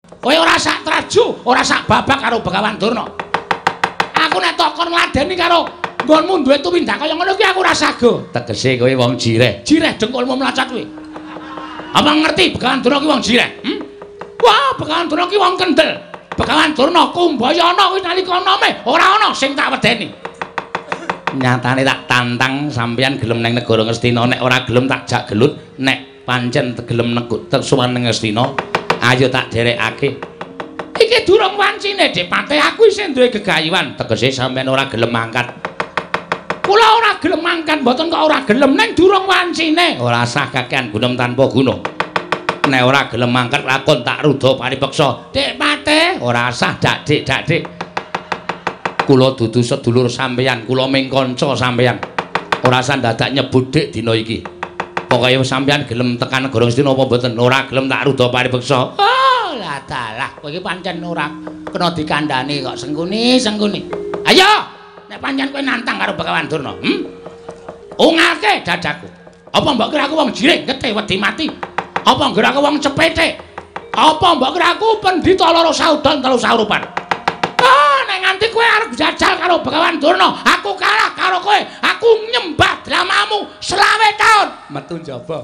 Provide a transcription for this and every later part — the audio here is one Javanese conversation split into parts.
Kowe ora sak traju, ora sak babak karo Begawan Durna. Aku nek takon ngladeni karo nggonmu duwe tumindak kaya ngono kuwi aku ora sago. Tegese kowe wong jireh. Jireh dengkulmu mlacat kuwi. Apa ngerti Begawan Durna kuwi wong jireh? Wah, Begawan Durna kuwi wong kendel. Begawan Durna Kumbayana kuwi nalika enome ora ana sing tak wedeni. Nyatane tak tantang sampeyan gelem nang negara Ngastina, nek ora gelem tak jak gelut, nek pancen gelem nekuk sowan nang Ngastina, ayo tak derekake. Iki durung wancine, Dik Patih, aku isih duwe gegayuhan. Tegese sampeyan ora gelem mangkat. Kula ora gelem mangkat, mboten kok ora gelem, ning durung wancine. Ora sah kakean gunem tanpa guna. Nek ora gelem mangkat lakon tak rudha paripeksa. Dik Patih, ora sah dak dik. Kula dudu sedulur sampeyan, kula ming kanca sampeyan. Ora sah dadak nyebut dik dina iki. Pokoke sampeyan gelem tekan negara Ngastina apa mboten? Ora gelem tak rudha paripeksa. Oh, lah dalah, kowe iki pancen ora kena dikandhani kok sengguni. Ayo, nek pancen kowe nantang karo Begawan Durna, ungalke dadaku. Apa mbok kira aku wong jiring ngete wedi mati? Apa ngira aku wong cepete? Apa mbok kira aku pendhita loro saudon telu saurupan? Nek nganti kowe arep jajal karo Begawan Durna, aku kalah karo kowe. Aku nyembah dramamu 20 taun. Metu njaba.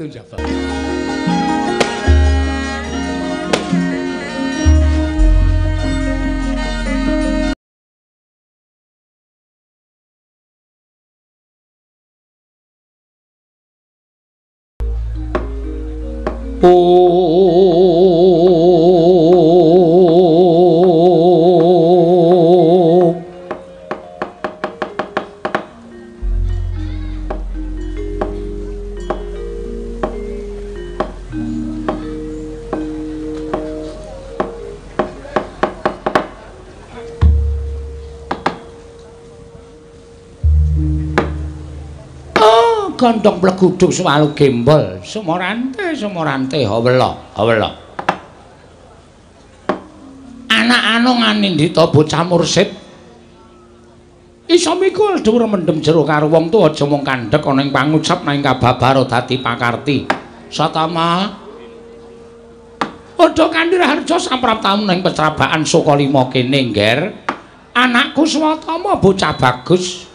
Gondhong pleguduk swalu gembol sumorante hawela. Anak anu nganindita bocah mursid iso mikul dhuwur mendem jero karo wong tuwa aja mung kandhek ana ing pangucap nang kababaro dadi pakarti. Satama Padha Kanthi Raharja samprap taun ning pecrabaan Sukalima kene, Ngger. Anakku Swatama bocah bagus.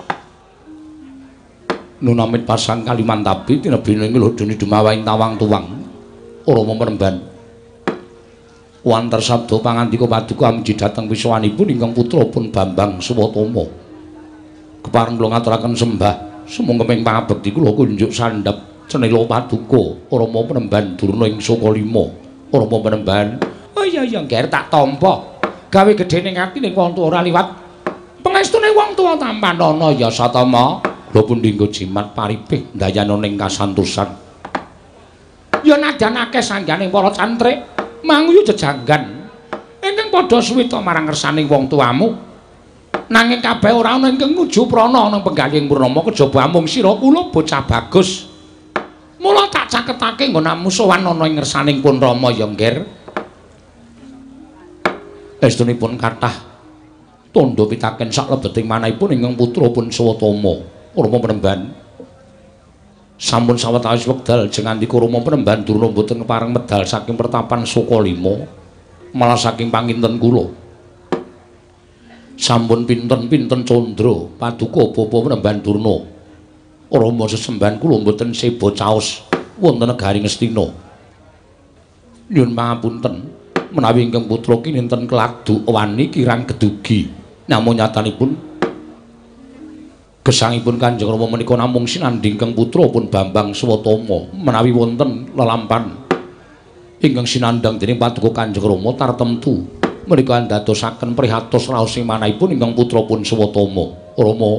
Nunamit pasang Kalimantabi tinebine nglodoni dumawaing tawang tuwang Rama Penemban wanter sabda pangandika paduka amuji dhateng wiswanipun ingkang putrapun Bambang Swatama kepareng kula ngaturaken sembah sumangga ping pangabekti kula kunjuk sandhap cenila paduka Rama Penemban Durna ing Sukalima Rama Penemban. Oh iya Ngger tak tampa gawe gedhening ati ning wong tuwa ora liwat pangestune wong tuwa tampanana ya Satama. Lha pundi nggo jimat paripih ndayana ning kasantosan. Ya nadyan akeh sangganing para cantrik manguyu jejanggan ingkang padha suwita marang ngersaning wong tuamu. Nanging kabeh ora ana ingkang nguju prana nang penggaling Purnama kejaba amung sira kula bocah bagus. Mula tak caketake nggo namu sowan ana ing ngersaning pun Rama ya Ngger. Estunipun kathah tandha pitaken saklebeting manahipun ingkang putra pun Swatama. Rama Penemban sampun sawetawis wekdal jengandika Rama Penemban Durna mboten kepareng medal saking pertapan Sukalima malah saking panginten kula sampun pinten-pinten candra paduka Bapa Penemban Durna Rama sesembahan kula mboten seba caos wonten negari Ngastina. Nyuwun pangapunten menawi ingkang putra kinten keladu wani kirang gedugi namung nyatanipun gesangipun Kanjeng Rama menika namung sinandhing kang putra pun Bambang Swatama menawi wonten lelampan ingkang sinandhang dening paduka Kanjeng Rama tartemtu menika ndadosaken prihatos raos sing manahipun ingkang putra pun Swatama. Rama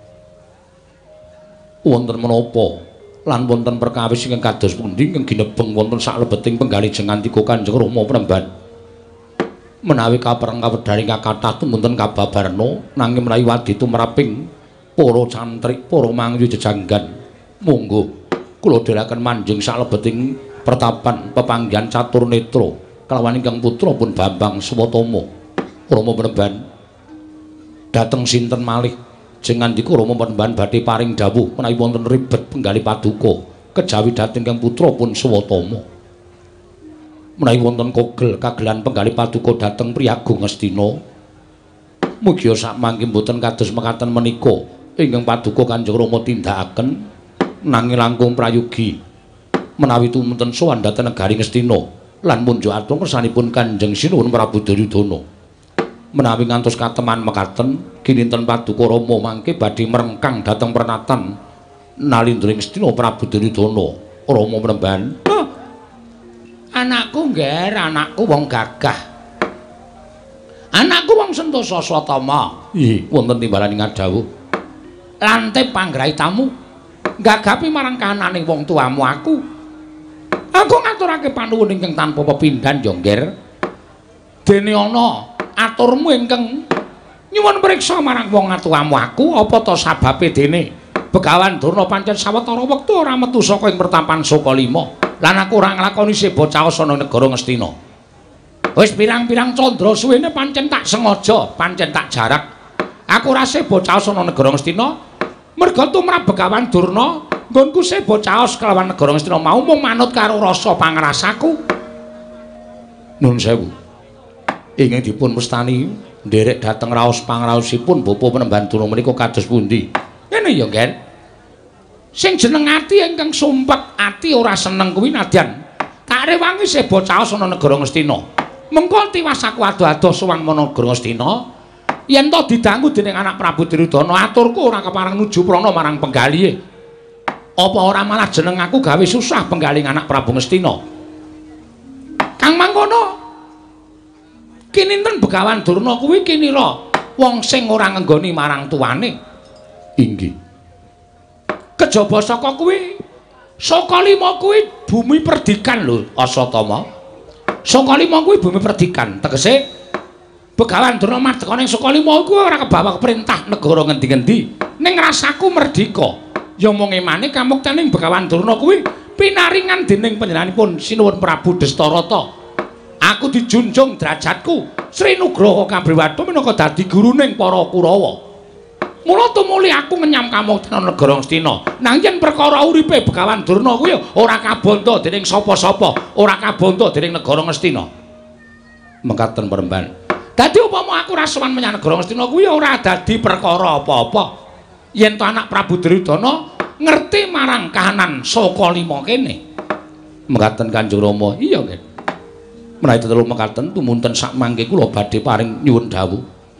wonten menapa lan wonten perkawis ingkang kados pundi ingkang ginebeng wonten saklebeting penggalih jengandika Kanjeng Rama Penemban menawi kaperang kawedharing kakathah tumunten kababarna nanging menawi wadi tumraping para cantrik, para mangyu jejanggan. Monggo kula dherekaken manjing saklebeting pertapan pepanggihan catur netra kelawan ingkang putra pun Bambang Swatama Rama Penemban. Dhateng sinten malih jengandika Rama Penemban badhe paring dawuh menawi wonten ribet penggalih paduka kejawi dhateng ingkang putra pun Swatama. menawi wonten kogel kagelan penggalih paduka dhateng Priyagung Ngastina. Mugi sakmangke boten kados mekaten menika ingkang paduka Kanjeng Rama tindakaken nanging langkung prayogi menawi tumunten sowan dhateng negari Ngastina lan munjuk atung kersanipun Kanjeng Sinuwun Prabu Duryudana. Menawi ngantos kateman mekaten kinten paduka Rama mangke badhe merengkang dhateng pernatan nalindring Ngastina Prabu Duryudana. Rama Mremban. Anakku ngger, anakku wong gagah. Anakku wong sentosa swatama. Nggih, wonten timbalan ing dawuh. Lante panggrahitamu gagapi marang kahananing wong tuamu aku. Aku ngaturake panuwun ingkang tanpa pepindhan ya ngger. Dene ana aturmu ingkang nyuwun priksa marang wong tuamu aku apa to sababe dene Begawan Durna pancen sawetara wektu ora metu saka ing pertapan Sokalima lan aku ora nglakoni sebocah ana negara Ngastina. Wis pirang-pirang candra suwene pancen tak sengaja, pancen tak jarak. Aku ora sebocah ana negara Ngastina merga tumrap Begawan Durna nggonku sebocah kelawan negara Ngastina mau mung manut karo rasa pangrasaku. Nuwun sewu. Ingkang dipun mestani nderek dhateng raos pangraosipun Bapa Penemban Durna menika kados pundi? Ngene ya, Nger. Sing jeneng ati ingkang sumpek ati ora seneng kuwi nadyan tak rewangi sebocah ana negara Ngastina. Mengko tiwas aku ado-ado sowan menawa negara Ngastina yen to didangu dening anak Prabu Duryudana aturku ora kepareng nuju prana marang penggalihe. Apa ora malah jeneng aku gawe susah penggaling anak Prabu Ngastina. Kang mangkono kininten Begawan Durna kuwi kinira wong sing ora ngenggoni marang tuane. Inggih. Kejaba saka kuwi Sokalima kuwi bumi perdikan lho Asatama. Sokalima kuwi bumi perdikan tegese Begawan Durna mardika ning Sokalima kuwi ora kebawa perintah negara ngendi-endi ning rasaku merdika. Ya mung emane kamuktaning Begawan Durna kuwi pinaringan dening panjenenganipun Sinuwun Prabu Dastarata. Aku dijunjung derajatku Sri Nugraha Kabriwata minangka dadi guruning para Kurawa. Mula tumuli aku ngenyam kamuktaning negara Ngastina. Nang yen perkara uripe Begawan Durna kuwi ora kabanta dening sapa-sapa, ora kabanta dening negara Ngastina. Mekaten Peremban. Dadi upama aku rasuwan menyang negara Ngastina kuwi ora dadi perkara apa-apa. Yen to anak Prabu Duryudana ngerti marang kahanan Sokalima kene. Mekaten Kanjeng Rama. Iya, Nggih. Menawi tetelu mekaten tumunten sakmangke kula badhe paring nyuwun dawuh.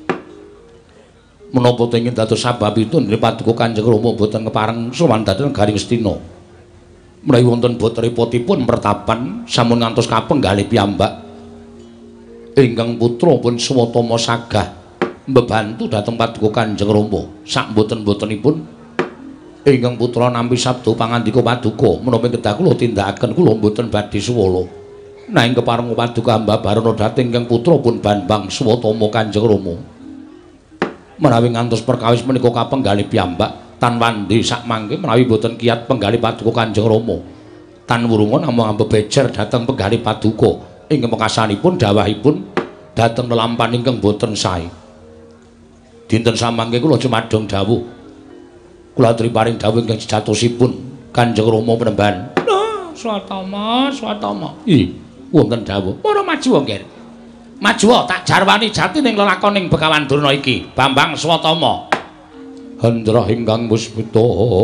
Menapa to ingin dados sababipun nggih paduka Kanjeng Rama boten kepareng sowan dhateng negari Ngastina. Menawi wonten bot repotipun pertapan sampun ngantos kapenggalih piyambak ingkang putra pun swatama sagah mbebantu dhateng paduka Kanjeng Rama. Sak boten-botenipun ingkang putra nampi sabda pangandika paduka menapa kedah kula tindakaken kula boten badhe suwala. Nanging kepareng paduka mbabarana dhateng ingkang putra pun Bambang swatama Kanjeng Rama. Menawi ngantos perkawis menika kapenggalih piyambak tan wandi sakmangke menawi boten kiyat penggalih paduka Kanjeng Rama tan wurunga namung bebejer dhateng penggalih paduka ingkang mekasanipun dawahipun dhateng lelampan ingkang boten sae. Dinten samangke kula jumadhong dawuh kula aturi paring dawuh ingkang sejatosipun Kanjeng Rama Penemban. Swatama, swatama. Ih, wonten dawuh. Para maju, Nger. Maju tak jarwani jati ning lelakoning Begawan Durna iki, Bambang Swatama. Handrah ingkang musputa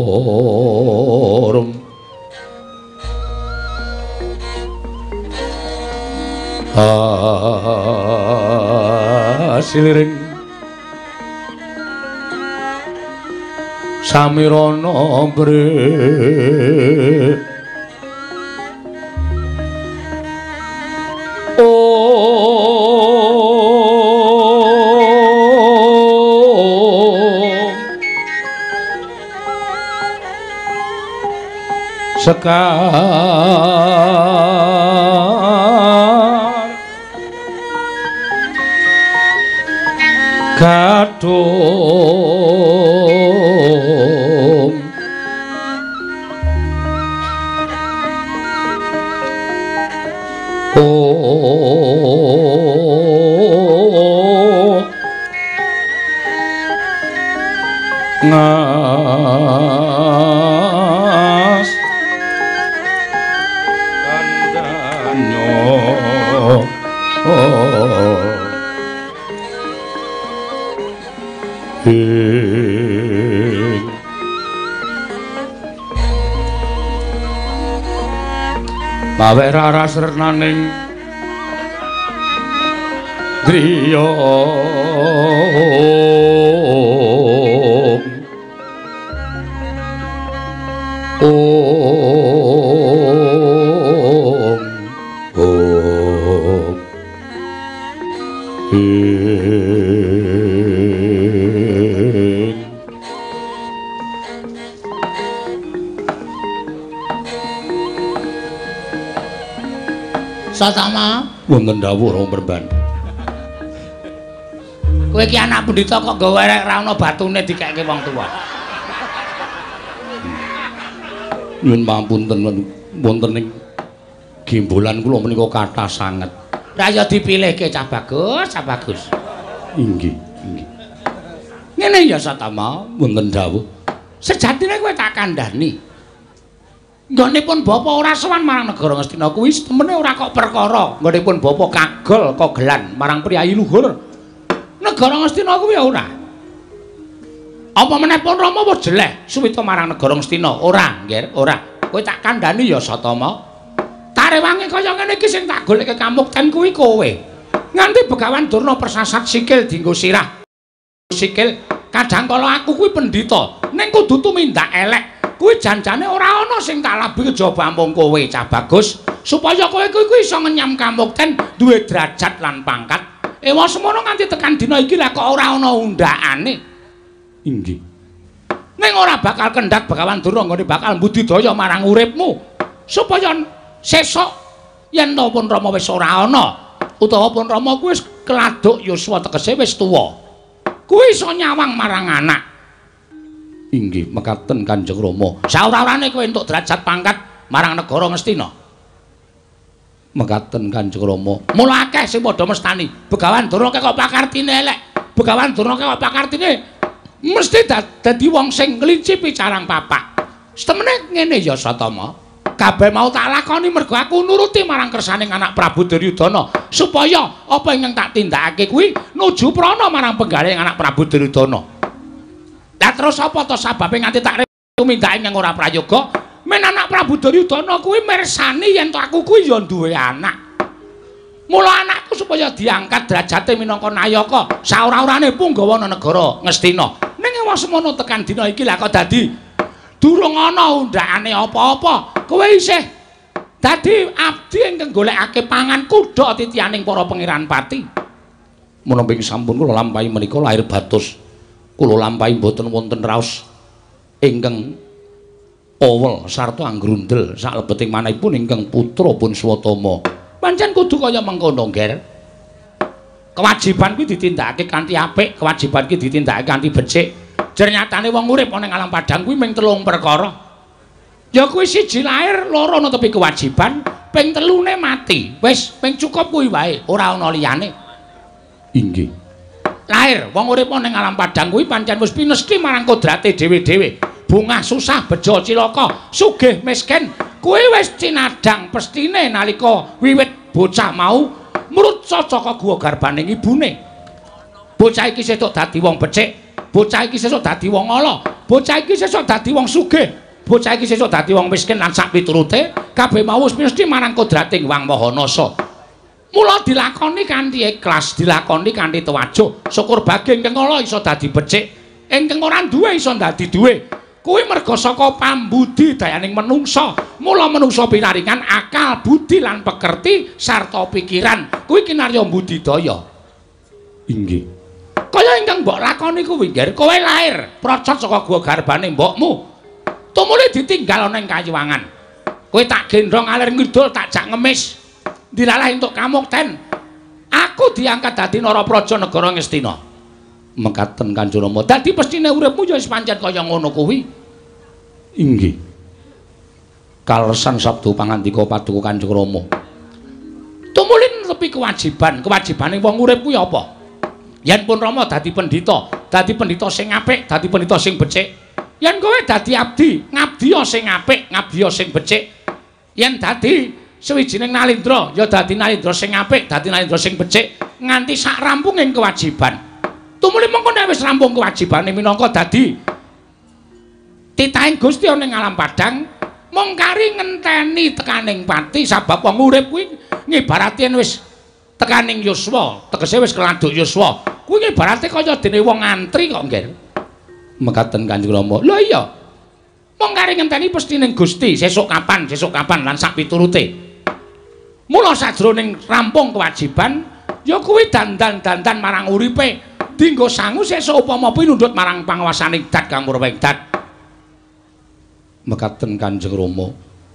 siliring samirana bre sekar gadung ngas kandanyo Bawek raras renaning griya Satama wonten dawuh Rama Perban. Kowe iki anak pendhita kok nggawa erek ra ana batune dikeke wong tuwa. Nyuwun pangapunten wonten ing gembolan kula menika kathah sanget. Ra ya dipilihke cah bagus, cah bagus. Inggih, inggih. Ngene ya Satama wonten dawuh. Sejatine kowe tak kandhani. Nggonipun bapa ora sowan marang negara Ngastina kuwi temene ora kok perkara. Nggonipun bapa kagol kogelan marang priyayi luhur. Negara Ngastina kuwi ya ora. Apa meneh pun Rama wis jeleh suwita marang negara Ngastina? Ora, nggih, ora. Kowe tak kandhani ya Satama. Tarewangi kaya ngene iki sing tak goleke kamukten kuwi kowe. Nganti Begawan Durna persasat sikil dienggo sirah. Sikil kadang kala aku kuwi pendhita, ning kudu tumindak elek. Kuwi janjane ora ana sing tak labi kejaba mung kowe cah bagus supaya kowe kuwi iso ngenyam kamukten duwe derajat lan pangkat. Ewa semono nganti tekan dina iki lah kok ora ana undakane. Inggih. Ning ora bakal kendhat Begawan Durna nggone bakal mbudidaya marang uripmu supaya sesuk yen to pun Rama wis ora ana utawa pun Rama kuwi wis keladuk yuswa tegese wis tuwa. Kuwi iso nyawang marang anak. Inggih, mekaten Kanjeng Rama. Saora-orane kowe entuk derajat pangkat marang negara Ngastina. Mekaten Kanjeng Rama. Mula akeh sing padha mestani, Begawan Durna kok pakartine elek. Begawan Durna kok pakartine mesti dadi wong sing nglincipi carang papak. Setemene ngene ya Satama. Kabeh mau tak lakoni mergo aku nuruti marang kersaning anak Prabu Duryudana supaya apa ingkang tak tindakake kuwi nuju prana marang penggaling anak Prabu Duryudana. Lah terus apa to sababe nganti tak tumindake ing ora prayoga? Men anak Prabu Duryudana kuwi mirsani yen to aku kuwi ya duwe anak. Mula anakku supaya diangkat derajate minangka nayaka, saora-orane punggawa negara Ngastina. Ning wong semono tekan dina iki lah kok dadi durung ana undakane apa-apa. Kowe isih dadi abdi ingkang golekake pangan kuda titianing para pangeran pati. Menapa ing sampun kula lampahi menika lahir batus. Kula lampahi mboten wonten raos ingkang awel sarta anggrundel saklebeting manahipun ingkang putra pun Swatama. Pancen kudu kaya mengkono, Nger. Kewajiban kuwi ditindakake kanthi apik, kewajiban kuwi ditindakake kanthi becik. Jernyatane wong urip ana ing alam padang kuwi mung 3 perkara. Ya kuwi siji lair, loro netepi kewajiban, ping 3ne mati. Wis, ping cukup kuwi wae, ora ana liyane. Inggih. Lahir wong urip ning alam padang kuwi pancen wis pinesti marang kodrate dhewe-dhewe. Bungah susah bejo cilaka, sugih miskin. Kuwi wis cinadang pestine nalika wiwit bocah mau mruca saka guwa garbaning ibune. Bocah iki sesuk dadi wong becik, bocah iki sesuk dadi wong ala, bocah iki sesuk dadi wong sugih, bocah iki sesuk dadi wong miskin lan sak piturute, kabeh mau wis pinesti marang kodrating Wang Mahanasa. Mula dilakoni kanthi ikhlas, dilakoni kanthi tawajuh. Syukur bagi ingkang ala iso dadi becik, ingkang ora duwe iso dadi duwe. Kuwi merga saka pambudi dayaning manungsa. Mula manungsa pinaringan akal, budi lan pekerti sarta pikiran. Kuwi kinarya budidaya. Inggih. Kaya ingkang mbok lakoni kuwi, Nger. Kowe lair procot saka guwa garbane mbokmu. Tumuli ditinggal ana ing Kayuwangan. Kowe tak gendhong alir ngidul tak jak ngemis. Dilalah entuk kamukten. Aku diangkat dadi Narapraja negara Ngastina. Mekaten Kanjeng Rama. Dadi pestine uripmu ya wis pancen kaya ngono kuwi. Inggih. Kalesan sabda pangandika Paduka Kanjeng Rama. Tumulin netepi kewajiban, kewajibane wong urip kuwi apa? Yen pun Rama dadi pendhita sing apik, dadi pendhita sing becik. Yen kowe dadi abdi, ngabdiya sing apik, ngabdiya sing becik. Yen dadi sawijining nalindra, ya dadi nalindra sing apik, dadi nalindra sing becik nganti sak rampunging kewajiban. Tumuli mengko nek wis rampung kewajibane minangka dadi titahing Gusti ana ing alam padang, Mung kari ngenteni tekaning pati sabab wong urip kuwi ngibarati wis tekaning yuswa, tegese wis keladuk yuswa. Kuwi ngibarati kaya dene wong antri kok nggih. Mekaten Kanjeng Rama. Lho iya. Mung kari ngenteni pestining Gusti sesuk kapan lan sak piturute. Mula sajroning rampung kewajiban ya kuwi dandan-dandan marang uripe. Dinggo sangu sesuk upama kuwi nundut marang panguwasaning dat kang Purwengdat. Mekaten Kanjeng Rama.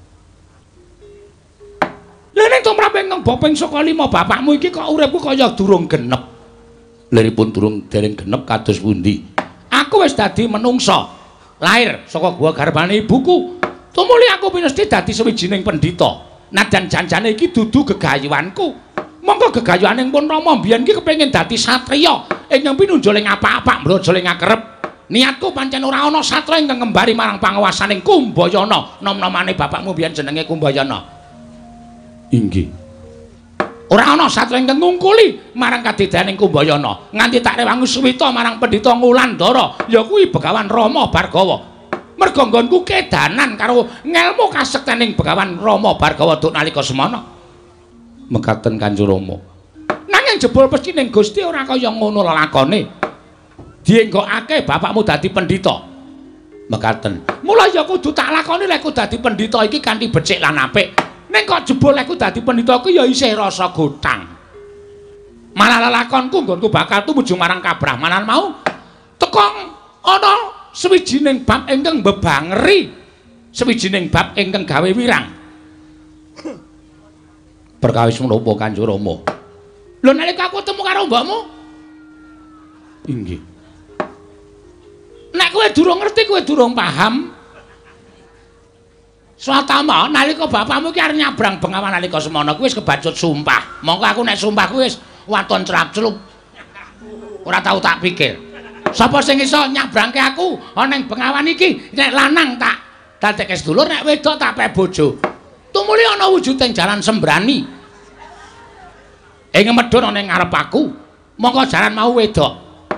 Lha nek tumrap ing bopeng saka 5 bapakmu iki kok uripku kaya durung genep. Liripun durung dereng genep kados pundi? Aku wis dadi menungsa. Lair saka gua garbane ibuku. Tumuli aku pinesti dadi sawijining pendhita. Nadan janjane iki dudu gegayuhanku. Monggo gegayuhaning pun Rama mbiyen iki kepengin dadi satriya ingkang pinunjul ing apa-apa mbraja ing akerep. Niatku pancen ora ana satra ingkang ngembari marang panguwasaning Kumbayana. Nom-nomane bapakmu mbiyen jenenge Kumbayana. Inggih. Ora ana satra ingkang ngungkuli marang kadidayaning Kumbayana nganti tak rewangi suwita marang Pendhita Ngulandara ya kuwi Begawan Rama Bargawa. Merga nggonku kedanan karo ngelmu kasektening Begawan Rama Bargawa duk nalika semana. Mekaten Kanjeng Rama. Nanging jebul pestining Gusti ora kaya ngono lelakone. Dienggokake bapakmu dadi pendhita. Mekaten. Mula ya kudu tak lakoni lek kudu dadi pendhita iki kanthi becik lan apik. Ning kok jebul lek kudu dadi pendhita ku ya isih rasa gotang. Malah lelakonku nggonku bakal tumuju marang kabrahmanan mau teka ana sawijining bab ingkang mbebangeri, sawijining bab ingkang gawe wirang. Perkawis menapa Kanjeng Rama? Lho nalika aku ketemu karo mbokmu? Inggih. Nek kowe durung ngerti, kowe durung paham. Swatama nalika bapakmu ki arep nyabrang Bengawan nalika semana kuwi wis kebacut sumpah. Mongko aku nek sumpah kuwi wis waton crap-clup. Ora tau tak pikir. Sapa sing iso nyabrangke aku ana ning Bengawan iki? Nek lanang tak dadekke sedulur, nek wedok tak pe bojo. Tumuli ana wujuding jalan sembrani. Ing medhun ana ing ngarep aku. Mongko jalan mau wedok.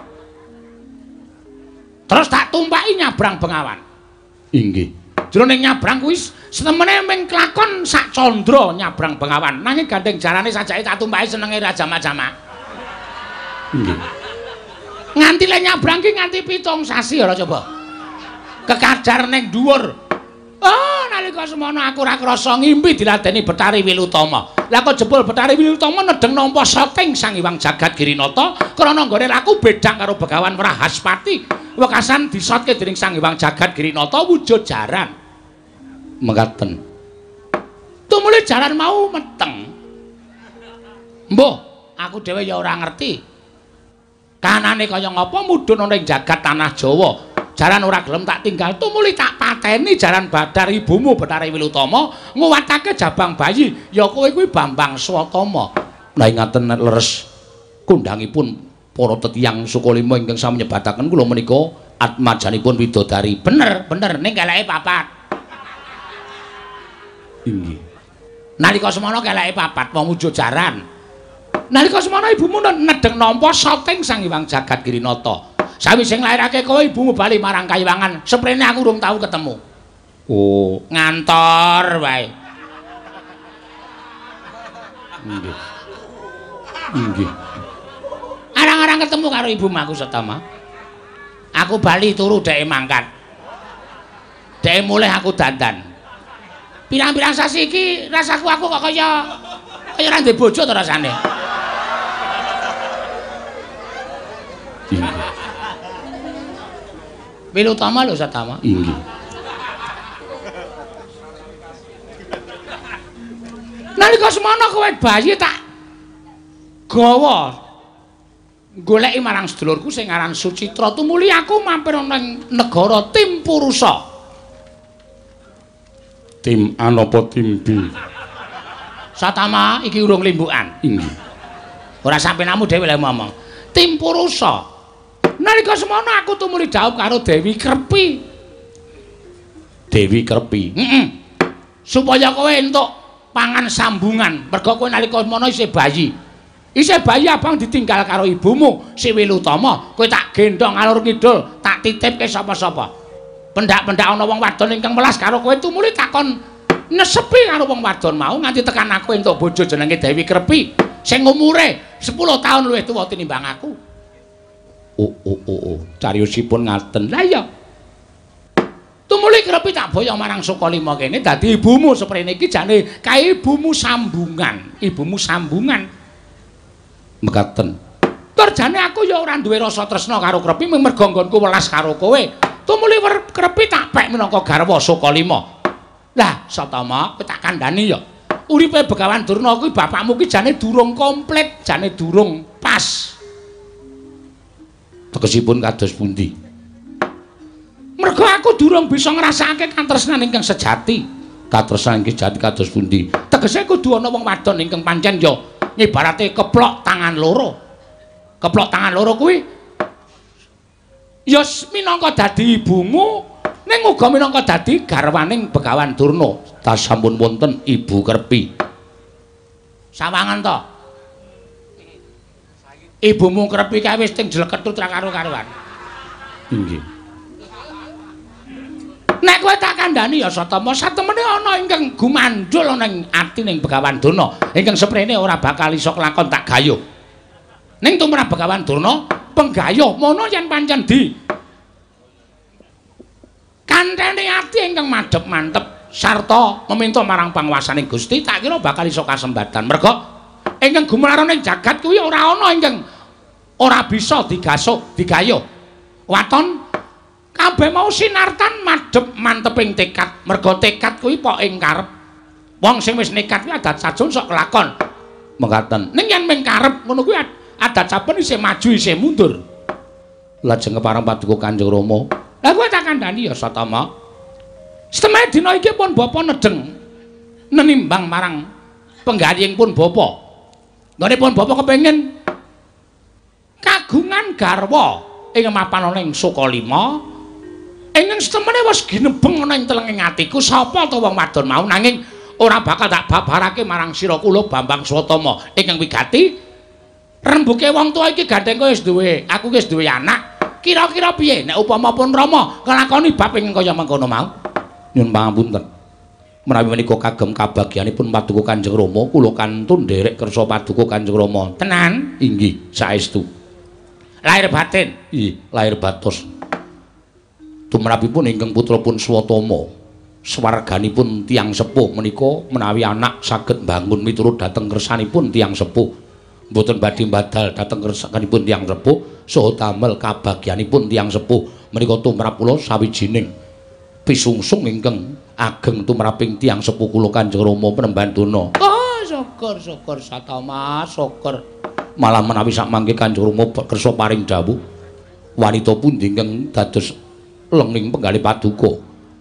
Terus tak tumpaki nyabrang Bengawan. Inggih. Jroning nyabrang kuwi setemene ming klakon sak candra nyabrang Bengawan. Nanging gandeng jarane sajake tak tumpaki senenge Raja Majama. Nggih. Nganti le nyabrang ki nganti 7 sasi ora coba. Kekadar ning dhuwur. Oh, nalika semana aku ora krasa ngimpi diladeni Betari Wilutama. Lah kok jebul Betari Wilutama nedeng nampa saking Sang Hyang Jagat Girinata krana nggone laku bedhang karo Begawan Wrahaspati. Wekasan disotke dening Sang Hyang Jagat Girinata wujud jaran. Mekaten. Tumuli jaran mau meteng. Mbah, aku dhewe ya ora ngerti. Kanane kaya ngapa mudhun ana ing jagat tanah Jawa. Jaran ora gelem tak tinggal, tumuli tak pateni jaran badar ibumu Betari Wilutama nguwatake jabang bayi. Ya kowe kuwi Bambang Swatama. Nah ngaten leres kondhangipun para tetiyang Sukalima ingkang sami nyebataken kula menika atmajanipun widodari. Bener ning keleke papat. Inggih. Nalika semana keleke papat wong wujud jaran. Nalika semana ibumu nedeng nampa saking Sang Hyang Jagat Girinata. Sawise nglairake kowe ibumu bali marang Kayuwangan, seprene aku urung tau ketemu. Oh, ngantor wae. Nggih. Nggih. Arang-arang ketemu karo ibumu aku Setama. Aku bali turu dheke mangkat. Dheke mulih aku dandan. Pirang-pirang sasi iki rasaku aku kok kaya ora ndek bojo to rasane. Inggih. Wilutama lho Setama. Inggih. Nalika semana kowe bayi tak gawa goleki marang sedulurku sing aran Sucitra. Tumuli aku mampir ning negara Timpurusa. Tim anapa tim B? Satama iki urung limbukan. Inggih. Ora sampe namu dhewe lek ngomong. Timpurusa. Nalika semana aku tumuli dhaup karo Dewi Krepi. Dewi Krepi. Heeh. Supaya kowe entuk pangan sambungan. Merga kowe nalika semana isih bayi. Isih bayi abang ditinggal karo ibumu, si Wilutama. Kowe tak gendong alur kidul, tak titipke sapa-sapa. pendak-pendak ana wong wadon ingkang welas karo kowe tumuli takon nesepi karo wong wadon mau nganti tekan aku entuk bojo jenenge Dewi Krepi sing umure 10 tahun luwih tuwa tinimbang aku. Cariyosipun ngaten. Lah iya. Tumuli Krepi tak boyong marang Sukalima kene dadi ibumu seprene iki jane kae ibumu sambungan. Ibumu sambungan. Mekaten. Tur jane aku ya ora duwe rasa tresna karo Krepi mergo nggonku welas karo kowe. Tumuli Krepi tak pek minangka garwa Sukalima. Lah, Satama, kowe tak kandhani ya. Uripe Begawan Durna kuwi bapakmu ki jane durung komplit, jane durung pas. Tegesipun kados pundi? Mergo aku durung bisa ngrasakake katresnan ingkang sejati. Katresnan ingkang sejati kados pundi? Tegese kudu ana wong wadon ingkang pancen ya ngibarate keplok tangan loro. Keplok tangan loro kuwi ya minangka dadi ibumu ning uga minangka dadi garwaning Begawan Durna. Ta sampun wonten Ibu Krepi. Sawangan to. Ibumu Krepi kae wis ting jleketut ra karo-karoan. Inggih. Nek kowe tak kandhani ya Satama, satemene ana ingkang gumandhul ning atining Begawan Durna, ingkang seprene ora bakal iso kelakon tak gayuh. Ning tumrap Begawan Durna, penggayuh mono yen pancen di kantene ati ingkang madhep mantep sarta meminta marang panguwasaning Gusti tak kira bakal iso kasembatan. Merga ingkang gumlaran ing jagat kuwi ora ana ingkang ora bisa digayuh. Waton kabeh mau sinartan madhep manteping tekad. Merga tekad kuwi pok ing karep. Wong sing wis nekat kuwi adat sajun sok kelakon. Mekaten. Ning yen ming karep ngono kuwi adat saben isih maju isih mundur. Lajeng kepareng paduka Kanjeng Rama. Lah kowe tak kandhani ya Satama. Setengah dina iki pun bapa nedeng nenimbang marang penggaying pun bapa. Nggone pun bapa kepengin kagungan garwa ing mapan ana ing Sukalima. Ingkang setemene wis ginebeng ana ing telenging atiku sapa ta wong wadon mau nanging ora bakal tak babarake marang sira kula Bambang Swatama ingkang wigati rembuke wong tuwa iki gandeng kowe wis duwe, aku wis duwe anak. Kira-kira piye nek upama pun Rama nglakoni bab ing kaya mengkono mau? Nyuwun pangapunten. Menawi menika kagem kabagyanipun paduka Kanjeng Rama, kula kantun nderek kersa paduka Kanjeng Rama. Tenan? Inggih, saestu. Lahir batin? Nggih, lahir batos. Tumrapipun ingkang putrapun Swatama, swarganipun tiyang sepuh menika menawi anak saged mbangun miturut dhateng kersanipun tiyang sepuh. Mboten badhe badal dhateng kersanipun tiyang sepuh saha damel kabagyanipun tiyang sepuh menika tumrap kula sawijining pisungsung ingkang ageng tumraping tiyang sepuh kula Kanjeng Rama Penemban Durna. Oh, syukur Satama, syukur. Malah menawi sak mangke Kanjeng Rama kersa paring dawuh wanita pundi ingkang dados lenging penggalih paduka.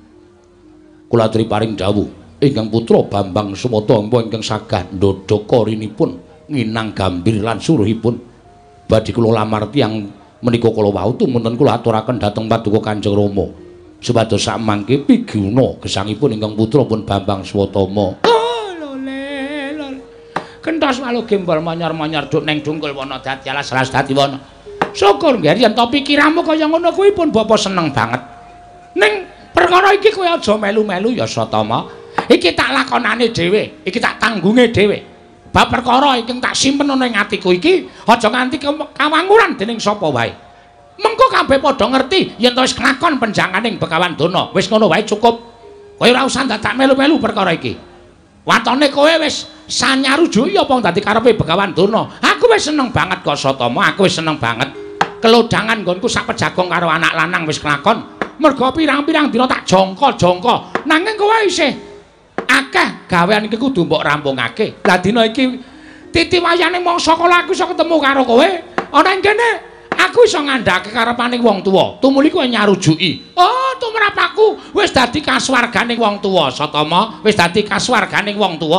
Kula aturi paring dawuh ingkang putra Bambang Sumata ingkang sagah ndodha rinipun nginang gambir lan suruhipun badhe kula lamar tiyang menika kala wau tumunten kula aturaken dhateng paduka Kanjeng Rama. Supados sak mangke piguna gesangipun ingkang putra pun Bambang Swatama. Oh, lole. Kenthos walu gembol manyar-manyar duk ning dungkul wana dadi alas dadi wana. Syukur nggih yen to pikiranmu kaya ngono kuwi pun bapa seneng banget. Ning perkara iki kowe aja melu-melu ya Swatama. Iki tak lakonane dhewe, iki tak tanggunge dhewe. Bab perkara ingkang tak simpen ana ing atiku iki aja nganti kawanguran dening sapa wae. Mengko kabeh padha ngerti yen to wis kelakon penjanganing Begawan Durna. Wis ngono wae cukup. Kowe ora usah dadak melu-melu perkara iki. Watone kowe wis sanyarujuki apa dadi karepe Begawan Durna. Aku wis seneng banget kok Satama, aku wis seneng banget. Kelodhangan nggonku sak pejagong karo anak lanang wis kelakon. Merga pirang-pirang dina tak jongko-jongko. Nanging kowe isih akeh gawean iki kudu mbok rampungake. Lah dina iki titiwayane mangsa kala aku iso ketemu karo kowe. Ana ing kene aku iso ngandhake karepaning wong tuwa. Tumuli kowe nyarujuki. Oh, tumrap aku wis dadi kasuwarganing wong tuwa, Satama. Wis dadi kasuwarganing wong tuwa.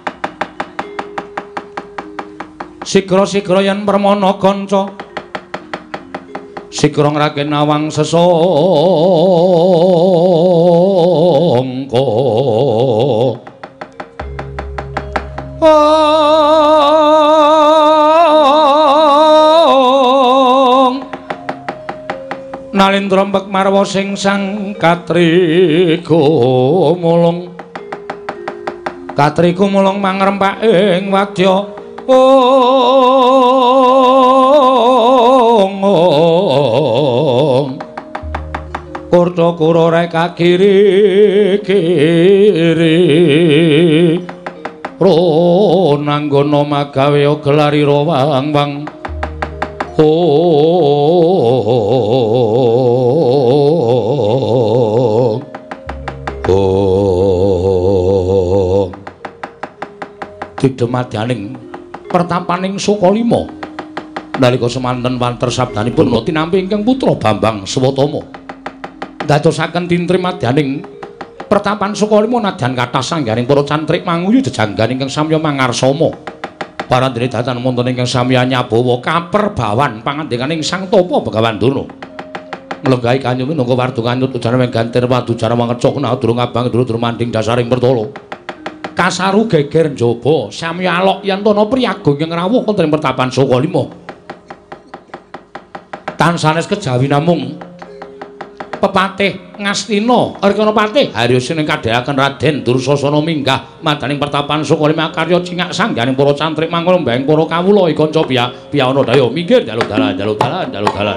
Sigra-sigra yen permana kanca. Sigra ngraken awang sesangka. Nalindra Mbekmarwa sing sang katriga mulung mangrempak ing wadya Kurta kura reka kiri ro nanggana magawe gelari wang-wang Didhemadyaning pertapaning Sukalima nalika semanten wanter sabdanipun tinampi ingkang putra Bambang Swatama dadosaken tintrimadyaning pertapan Sukalima nadyan kathah sanggaring para cantrik manguyu jejanggan ingkang samya mangarsama parandene datan wonten ingkang samya nyabawa kaperbawan pangandikaning Sang Tapa Begawan Durna nglenggahi kanyum minangka wardu kanyut ujana menggantir wadu jara mangecok durung abang durung manding dasaring pertala kasaru geger njaba samya alok yen tana priyagung ing rawuh wonten ing pertapan Sukalima tansanes kejawi namung Pepatih Ngastina Arkana Patih Haryosin ing kadheaken Raden Dursasana minggah madaning pertapan Sukalima karya cingak sangganing para cantrik mangkon mbeng para kawula kanca piyana daya minggir dalu dalan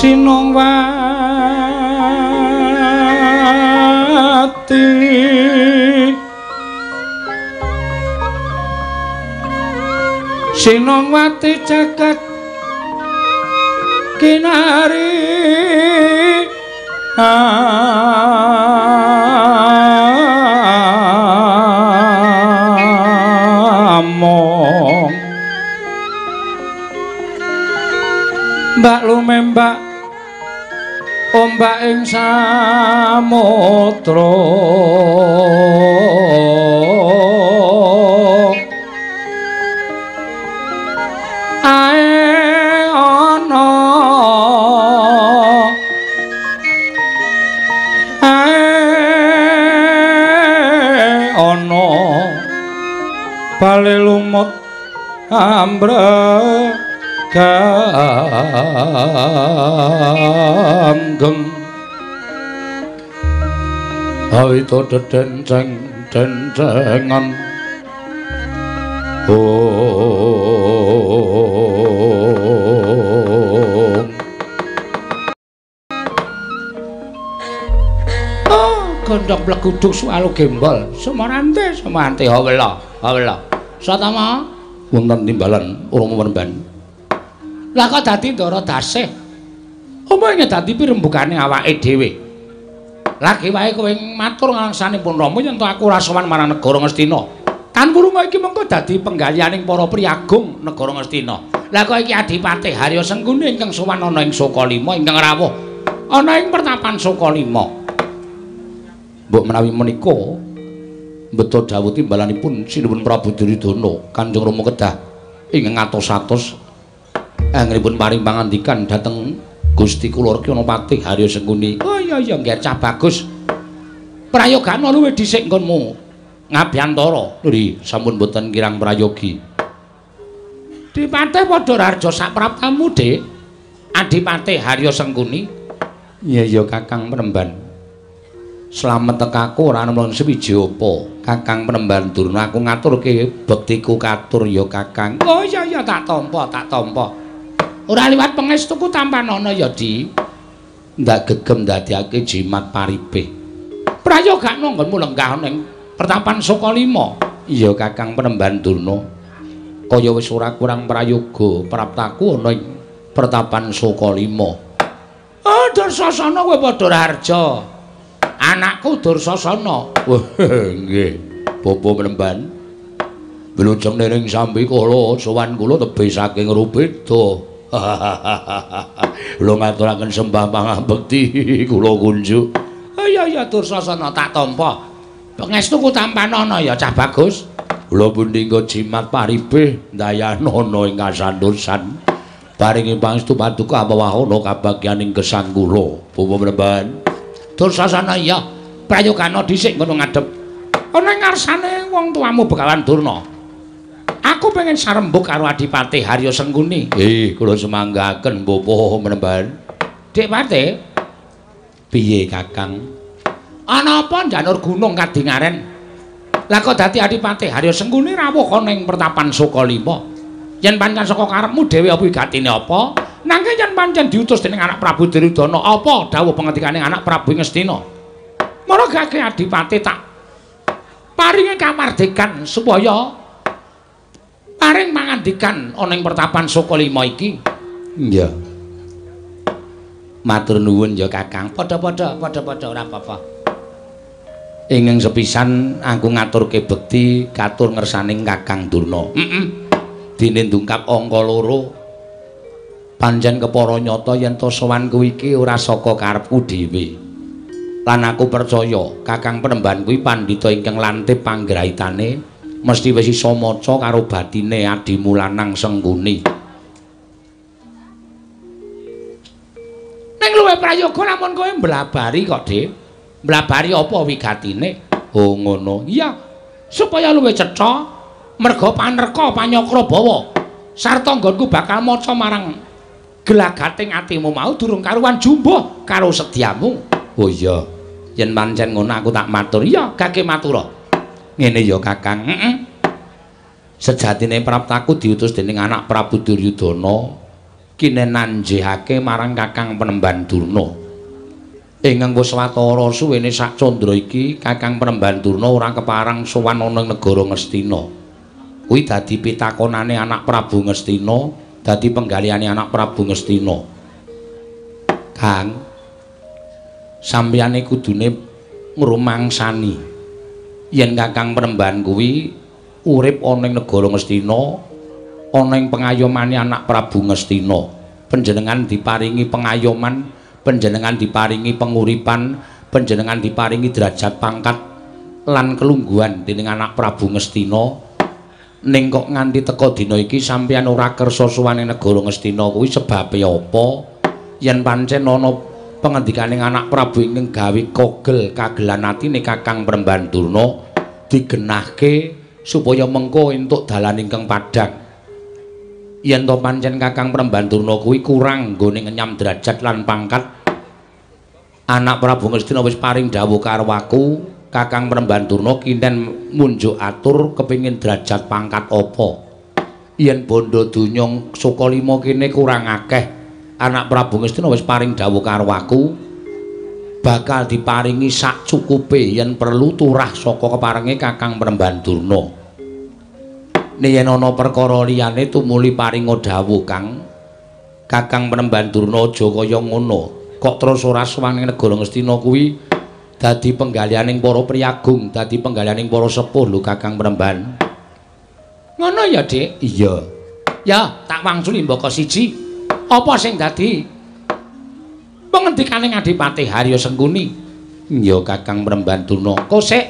Sinongwati Sinongwati jagat kinari among mbak lumembak ombak ing samudra ae ana bale lumut ambreganggeng awita denceng-dencengan gondok bleguduk sualu gembol semarante hawela satama wonten timbalan urung meremban lah kok dadi ndara dasih apa ing dadi pirembukane awake dhewe lagi wae kowe matur ngalangsanipun Rama yen to aku ora sowan marang negara Ngastina tanpurunga iki mengko dadi penggalianing para priagung negara Ngastina lah kok iki Adipati Harya Sengguni ingkang sowan ana ing Sokalima ingkang rawuh ana ing pertapan Sokalima mbok menawi menika beto dawuh timbalanipun sinuwun Prabu Duryudana Kanjeng Rama kedah ingkang atos-atos anggenipun paring pangandikan dhateng Gusti kula Rekyanapati Harya Sengguni. Oh iya nggih cah bagus. Prayogan luwih dhisik nggonmu ngabiyantara. Lho sampun boten kirang prayogi. Dipatih padha raja sak praptamu, Dik. Adipati Harya Sengguni. Iya Kakang Penemban. Slamet tekaku ora ana sewiji apa. Kakang Penemban Durna aku ngaturke bektiku katur ya Kakang. Oh iya tak tampa. Ora liwat pangestuku tampanana ya Di. Ndak gegem ndadekake jimat paribeh. Prayogane nggonmu lenggah ning pertapan Sokalima. Iya Kakang Penemban Durna. Kaya wis ora kurang prayoga praptaku ana ing pertapan Sokalima. Oh Dursasana kowe padha harja. Anakku Dursasana. Wah nggih. Bapa Penemban. Blujeng ning sambi kala sowan kula tebih saking Rubeda. Lho ngaturaken sembah pangabekti kula kunjuk. Iya Dursasana tak tampa. Pangestuku tampanana ya cah bagus. Kula pundi nggo jimat paribeh ndayanana ing kasantosan. Paringi pangestu paduka apawahana kabagyaning gesang kula. Bapa Penemban. Dursasana iya. Prayogana dhisik ngono ngadhep. Ana ing ngarsane wong tuamu Begawan Durna. Aku pengen sarembuk karo Adipati Harya Sengguni. Kula semanggaken Bapa Penemban. Dik Pati. Piye Kakang? Ana apa njanur gunung kadingaren? Lah kok dadi Adipati Harya Sengguni rawuh ana ing pertapan Sokalima. Yen pancen saka karepmu dhewe apa gatine apa? Nanging yen pancen diutus dening anak Prabu Duryudana, apa dawuh pangendikaning anak Prabu Ngastina? Mula gake Adipati tak paringi kamardikan supaya paring mangandikan ana ing pertapan Sokalima iki. Iya. Matur nuwun ya Kakang. Padha-padha ora apa-apa. Ingkang sepisan aku ngaturke bekti katur ngersaning Kakang Durna. Dene ndungkap angka 2. Pancen kepara nyata yen to sowan kuwi iki ora saka karepku dhewe. Lan aku percaya Kakang Penemban kuwi pandhita ingkang lantip panggraitane. Mesti wis iso maca karo batine adimu lanang Sengguni. Ning luwih prayoga lamun kowe mblabari kok, Dik. Mblabari apa wigatine? Oh ngono. Iya. Supaya luwih cetha merga panerka panyakra bawa. Sarta nggonku bakal maca marang gelagating atimu mau durung karuan jumbuh karo sediamu. Oh iya. Yen pancen ngono aku tak matur. Iya, gage matura. Ngene ya Kakang. Sejatine praptaku diutus dening anak Prabu Duryudana kinenanjihake marang Kakang Penemban Durna. Ingkang wis watara suwene sak candra iki Kakang Penemban Durna ora keparang sowan ana ing negara Ngastina. Kuwi dadi pitakonane anak Prabu Ngastina, dadi penggaliane anak Prabu Ngastina. Kang, sampeyane kudune ngrumangsani yen Kakang Penemban kuwi urip ana ing negara Ngastina, ana ing pengayomane anak Prabu Ngastina. Panjenengan diparingi pengayoman, panjenengan diparingi penguripan, panjenengan diparingi derajat pangkat lan kelungguhan dening anak Prabu Ngastina. Ning kok nganti teka dina iki sampeyan ora kersa suwane negara Ngastina kuwi sebabe apa? Yen pancen ana pengendikaning anak Prabu ingkang gawe kogel kagelan atine Kakang Penemban Durna digenahke supaya mengko entuk dalan ingkang padhang. Yen to pancen Kakang Penemban Durna kuwi kurang nggone ngenyam derajat lan pangkat, anak Prabu Ngastina wis paring dawuh karo aku, Kakang Penemban Durna kinten munjuk atur kepingin derajat pangkat apa. Yen bondo donya saka 5 kene kurang akeh, anak Prabu Ngastina wis paring dawuh karo aku bakal diparingi sak cukupe yen perlu turah saka keparenge Kakang Penemban Durna. Yen ana perkara liyane tumuli paringa dawuh Kang. Kakang Penemban Durna aja kaya ngono. Kok terus ora suwane negara Ngastina kuwi dadi penggalianing para priyagung, dadi penggalianing para sepuh lho Kakang Penemban. Ngono ya, Dik? Iya. Ya, tak wangsuli mbaka siji. Apa sing dadi pengendikaning Adipati Harya Sengkuni? Ya Kakang Penemban Durna. Kosek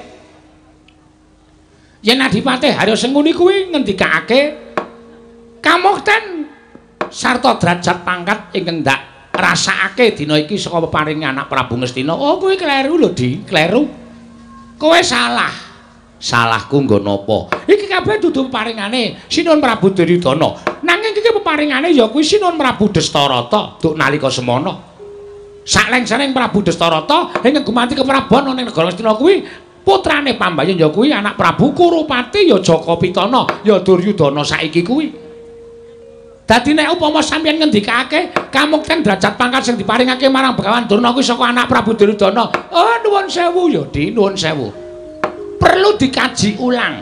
yen Adipati Harya Sengkuni kuwi ngendikake kamukten sarta derajat pangkat ingkang ndak rasakake dina iki saka peparinge anak Prabu Ngastina. Oh, kowe kleru lho, Di, kleru. Kowe salah. Salahku nggo napa? Iki kabeh dudu peparingane Sinuwun Prabu Duryudana. Nanging iki peparingane ya kuwi Sinuwun Prabu Dastarata duk nalika semana. Saklengsening Prabu Dastarata ingkang gumanti kepraban ana ing negara Ngastina kuwi putrane Pambayun ya kuwi anak Prabu Kurupati ya Jaka Pitana ya Duryudana saiki kuwi. Dadi nek upama sampeyan ngendikake kamukten derajat pangkat sing diparingake marang Begawan Durna kuwi saka anak Prabu Duryudana. Oh, nuwun sewu ya, Di, nuwun sewu. Perlu dikaji ulang.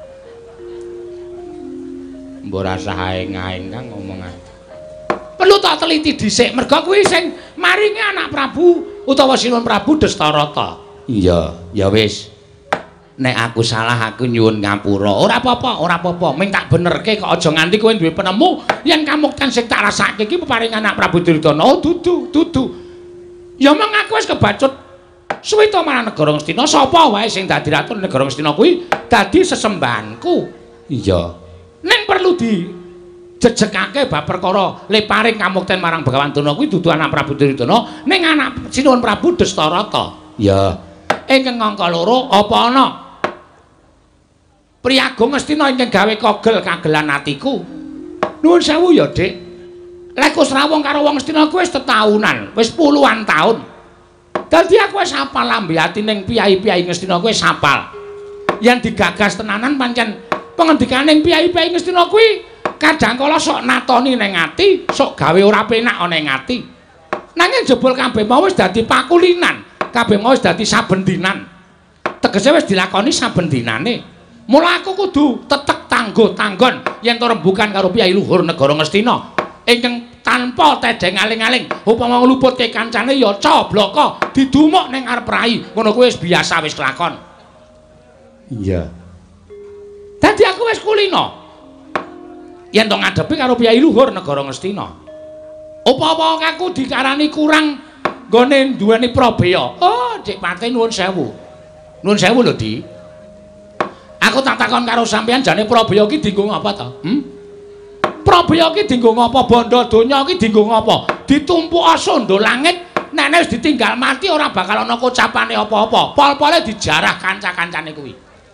Mbok rasah aeng-aeng Kang ngomong ae. Perlu tak teliti dhisik merga kuwi sing maringi anak Prabu utawa Sinuwun Prabu Dastarata. Iya, ya wis. Nek aku salah aku nyuwun ngapura. Ora apa-apa, ora apa-apa. Ming tak benerke kok aja nganti kowe duwe penemu yen kamukten sing tak rasake iki peparing anak Prabu Duryudana. Oh, dudu. Ya mung aku wis kebacut suwita marang negara Ngastina. Sapa wae sing dadi ratu negara Ngastina kuwi dadi sesembahanku. Iya. Ning perlu dijejekake bab perkara le paring kamukten marang Begawan Durna kuwi dudu anak Prabu Duryudana ning anak Sinuwun Prabu Dastarata. Ya. Ingkang angka loro apa ana Priyagung Ngastina ingkang gawe kogel kagelan atiku. Nuwun sewu ya, Dik. Lek Kusrawung karo wong Ngastina kuwi wis tetaunan, wis puluhan taun. Dadi aku wis hafal lambe atining piyai-piyai Ngastina kuwi wis hafal. Yen digagas tenanan pancen pengendikaning piyai-piyai Ngastina kuwi kadang kala sok natoni ning ati, sok gawe ora penak ana ing ati. Nanging jebul kabeh mau wis dadi pakulinan, kabeh mau wis dadi saben dinan. Tegese wis dilakoni saben dinane. Mula aku kudu tetek tangguh-tanggon yen to rembugan karo piyai luhur negara Ngastina ingkang tanpa tedeng aling-aling upama ngluputke kancane ya cobloko didumuk ning arep rai. Ngono kuwi wis biasa wis kelakon. Iya. Dadi aku wis kulino yen to ngadepi karo piyai luhur negara Ngastina. Apa-apa aku dikarani kurang nggone duweni probaya. Oh, Dik Pati nuwun sewu. Nuwun sewu lho, Di. Aku tak takon karo sampeyan jane probaya ki dienggo ngapa to? Probaya ki dienggo ngapa? Bondo donya ki dienggo ngapa? Ditumpuk asanda langit, nek wis ditinggal mati ora bakal ana kocapane apa-apa. Pol-pole dijarah kanca-kancane kuwi.